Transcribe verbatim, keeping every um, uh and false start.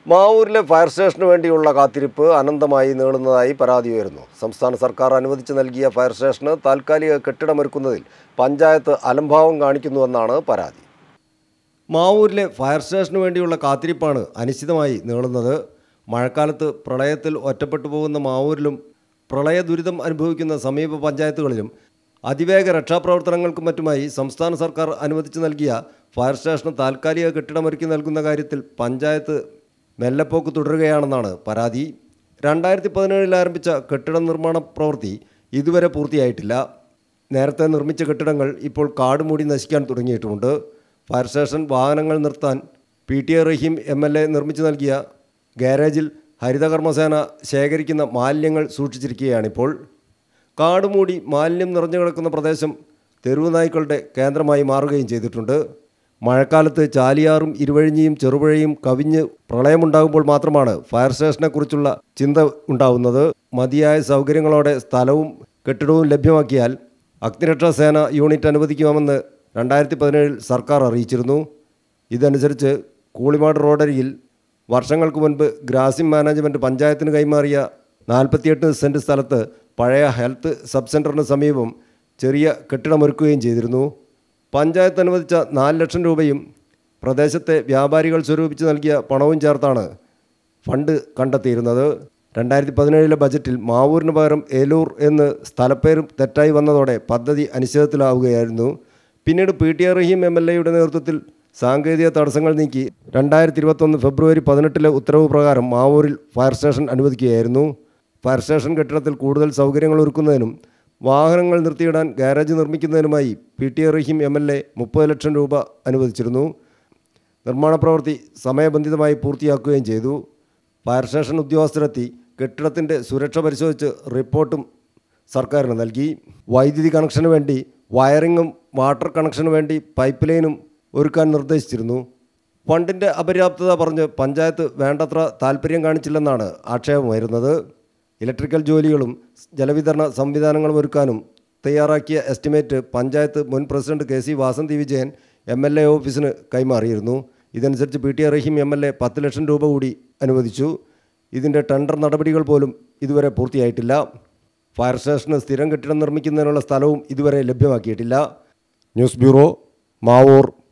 മാവൂരിലെ fire സ്റ്റേഷന് വേണ്ടിയുള്ള കാത്തിരിപ്പ് അനന്തമായി നീളുന്നതായി പരാതി ഉയരുന്നു. സംസ്ഥാന സർക്കാർ അനുവദിച്ചു നൽകിയ ഫയർ സ്റ്റേഷന് താൽക്കാലിക കെട്ടിടമൊരുക്കുന്നതിൽ പഞ്ചായത്ത് അലംഭാവം കാണിക്കുന്നുവെന്നാണ് പരാതി. മാവൂരിലെ ഫയർ സ്റ്റേഷന് വേണ്ടിയുള്ള കാത്തിരിപ്പാണ് അനിശ്ചിതമായി നീളുന്നത്. മഴക്കാലത്ത് പ്രളയത്തിൽ ഒറ്റപ്പെട്ടു പോകുന്ന മാവൂരിലും പ്രളയ ദുരിതം അനുഭവിക്കുന്ന സമീപ പഞ്ചായത്തുകളിലും അതിവേഗ രക്ഷാപ്രവർത്തനങ്ങൾക്കും മറ്റുമായി സംസ്ഥാന സർക്കാർ അനുവദിച്ചു നൽകിയ ഫയർ സ്റ്റേഷന് താൽക്കാലിക കെട്ടിടമൊരുക്കി നൽകുന്ന കാര്യത്തിൽ പഞ്ചായത്ത് മെല്ലെപ്പോക്ക് തുടരുകയാണെന്നാണ് പരാതി. രണ്ടായിരത്തി പതിനേഴിൽ ആരംഭിച്ച കെട്ടിട നിർമ്മാണ പ്രവൃത്തി ഇതുവരെ പൂർത്തിയായിട്ടില്ല. നേരത്തെ നിർമ്മിച്ച കെട്ടിടങ്ങൾ ഇപ്പോൾ കാട് മൂടി നശിക്കാൻ തുടങ്ങിയിട്ടുമുണ്ട്. ഫയർ സ്റ്റേഷൻ വാഹനങ്ങൾ നിർത്താൻ P T A Rahim M L A നിർമ്മിച്ചു നൽകിയ ഗാരേജിൽ ഹരിതകർമ്മസേന ശേഖരിക്കുന്ന മാലിന്യങ്ങൾ സൂക്ഷിച്ചിരിക്കുകയാണിപ്പോൾ. കാടുമൂടി മാലിന്യം നിറഞ്ഞു കിടക്കുന്ന പ്രദേശം തെരുവ് നായ്ക്കളുടെ കേന്ദ്രമായി മാറുകയും ചെയ്തിട്ടുണ്ട്. മഴക്കാലത്ത് ചാലിയാറും ഇരുവഴിഞ്ഞിയും ചെറുപുഴയും കവിഞ്ഞ് പ്രളയമുണ്ടാകുമ്പോൾ മാത്രമാണ് ഫയർ സ്റ്റേഷനെക്കുറിച്ചുള്ള ചിന്ത ഉണ്ടാവുന്നത്. മതിയായ സൗകര്യങ്ങളോടെ സ്ഥലവും കെട്ടിടവും ലഭ്യമാക്കിയാൽ അഗ്നിരക്ഷാസേന യൂണിറ്റ് അനുവദിക്കുമെന്ന് രണ്ടായിരത്തി പതിനേഴിൽ സർക്കാർ അറിയിച്ചിരുന്നു. ഇതനുസരിച്ച് കൂളിമാട് റോഡരികിൽ വർഷങ്ങൾക്ക് മുൻപ് ഗ്രാസിം മാനേജ്മെൻറ്റ് പഞ്ചായത്തിന് കൈമാറിയ നാൽപ്പത്തിയെട്ട് സെൻറ്റ് സ്ഥലത്ത് പഴയ ഹെൽത്ത് സബ് സെൻറ്ററിന് സമീപം ചെറിയ കെട്ടിടമൊരുക്കുകയും ചെയ്തിരുന്നു. പഞ്ചായത്ത് അനുവദിച്ച നാല് ലക്ഷം രൂപയും പ്രദേശത്തെ വ്യാപാരികൾ സ്വരൂപിച്ച് നൽകിയ പണവും ചേർത്താണ് ഫണ്ട് കണ്ടെത്തിയിരുന്നത്. രണ്ടായിരത്തി പതിനേഴിലെ ബജറ്റിൽ മാവൂരിന് പകരം ഏലൂർ എന്ന് സ്ഥലപ്പേരും തെറ്റായി വന്നതോടെ പദ്ധതി അനിശ്ചിതത്തിലാവുകയായിരുന്നു. പിന്നീട് P T A Rahim M L എയുടെ നേതൃത്വത്തിൽ സാങ്കേതിക തടസ്സങ്ങൾ നീക്കി രണ്ടായിരത്തി ഇരുപത്തൊന്ന് ഫെബ്രുവരി പതിനെട്ടിലെ ഉത്തരവ് പ്രകാരം മാവൂരിൽ ഫയർ സ്റ്റേഷൻ അനുവദിക്കുകയായിരുന്നു. ഫയർ സ്റ്റേഷൻ കെട്ടിടത്തിൽ കൂടുതൽ സൗകര്യങ്ങൾ ഒരുക്കുന്നതിനും വാഹനങ്ങൾ നിർത്തിയിടാൻ ഗാരേജ് നിർമ്മിക്കുന്നതിനുമായി P T A Rahim M L A മുപ്പത് ലക്ഷം രൂപ അനുവദിച്ചിരുന്നു. നിർമ്മാണ പ്രവൃത്തി സമയബന്ധിതമായി പൂർത്തിയാക്കുകയും ചെയ്തു. ഫയർ സ്റ്റേഷൻ ഉദ്യോഗസ്ഥരെത്തി കെട്ടിടത്തിൻ്റെ സുരക്ഷ പരിശോധിച്ച് റിപ്പോർട്ടും സർക്കാരിന് നൽകി. വൈദ്യുതി കണക്ഷന് വേണ്ടി വയറിങ്ങും വാട്ടർ കണക്ഷന് വേണ്ടി പൈപ്പ് ലൈനും ഒരുക്കാൻ നിർദ്ദേശിച്ചിരുന്നു. ഫണ്ടിൻ്റെ അപര്യാപ്തത പറഞ്ഞ് പഞ്ചായത്ത് വേണ്ടത്ര താൽപ്പര്യം കാണിച്ചില്ലെന്നാണ് ആക്ഷേപമുയരുന്നത്. ഇലക്ട്രിക്കൽ ജോലികളും ജലവിതരണ സംവിധാനങ്ങളും ഒരുക്കാനും തയ്യാറാക്കിയ എസ്റ്റിമേറ്റ് പഞ്ചായത്ത് മുൻ president K C Vasanthi Vijayan M L A ഓഫീസിന് കൈമാറിയിരുന്നു. ഇതനുസരിച്ച് P T A Rahim M L A പത്ത് ലക്ഷം രൂപ കൂടി അനുവദിച്ചു. ഇതിൻ്റെ ടെൻഡർ നടപടികൾ പോലും ഇതുവരെ പൂർത്തിയായിട്ടില്ല. ഫയർ സ്റ്റേഷന് സ്ഥിരം കെട്ടിടം നിർമ്മിക്കുന്നതിനുള്ള സ്ഥലവും ഇതുവരെ ലഭ്യമാക്കിയിട്ടില്ല. News bureau, Mavoor.